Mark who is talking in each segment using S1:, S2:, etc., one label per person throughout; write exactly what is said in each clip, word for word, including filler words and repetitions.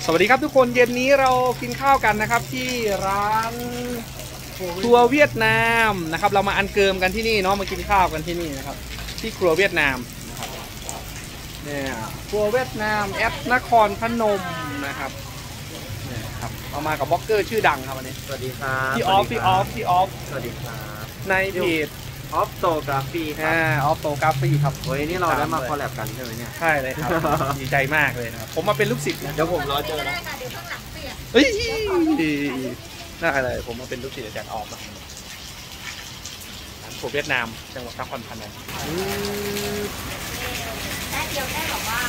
S1: สวัสดีครับทุกคนเย็นนี้เรากินข้าวกันนะครับที่ร้านครัวเวียดนามนะครับเรามาอันเกิมกันที่นี่เนาะมากินข้าวกันที่นี่นะครับที่ครัวเวียดนามนะครับเนี่ยครัวเวียดนามแอปนครพนมนะครับเนี่ยครับเรามากับบล็อกเกอร์ชื่อดังครับวันนี้
S2: สวัสดีครับ
S1: พี่ออฟพี่ออฟพี่ออฟ
S2: สวัสดีครับ
S1: ในเพจ
S2: ออฟโตกราฟีครับ
S1: อ่าออฟโตกราฟีครับ
S2: โอ้ยนี่เราได้มาคอลแลบกันใช่ไหมเนี่ย
S1: ใช่เลยครับดีใจมากเลยนะครับผมมาเป็นลูกศิษย์นะ
S2: เดี๋ยวผมรอเจอนะ
S1: เฮ้ยน่าอะไรผมมาเป็นลูกศิษย์อาจารย์ออฟนะร้านครัวเวียดนามจังหวัดนครพนม
S3: ได้เดียวได้บอกว่า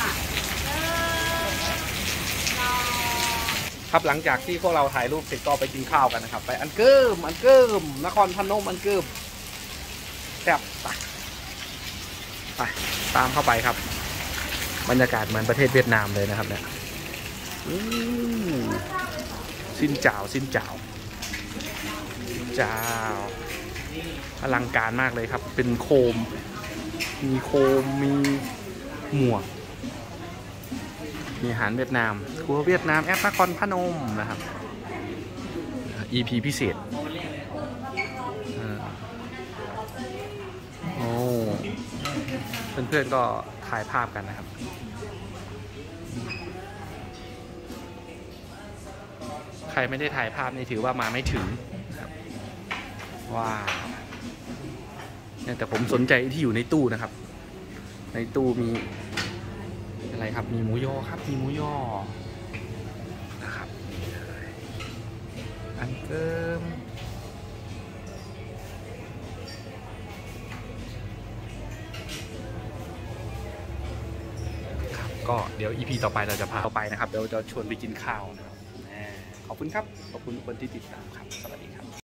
S1: ครับหลังจากที่พวกเราถ่ายรูปเสร็จก็ไปกินข้าวกันนะครับไปอันเกิมอันเกิมนครพนมอันเกิมแซ่บไปไปตามเข้าไปครับบรรยากาศเหมือนประเทศเวียดนามเลยนะครับเนี่ยสิ้นจ่าวสิ้นจ่าวจ่าวอลังการมากเลยครับเป็นโคมมีโคมมีหมวกมีอาหารเวียดนามครัวเวียดนามแอปนครพนมนะครับ อี พี พิเศษโอ้เพื่อนๆก็ถ่ายภาพกันนะครับใครไม่ได้ถ่ายภาพนี่ถือว่ามาไม่ถึงครับว้าวแต่ผมสนใจที่อยู่ในตู้นะครับในตู้มีอะไรครับมีหมูยอครับมีหมูยอนะครับอันเกิมครับก็เดี๋ยว อี พี ต่อไปเราจะพาไปนะครับเดี๋ยวจะชวนไปกินข้าวนะครับขอบคุณครับขอบคุณทุกคนที่ติดตามครับสวัสดี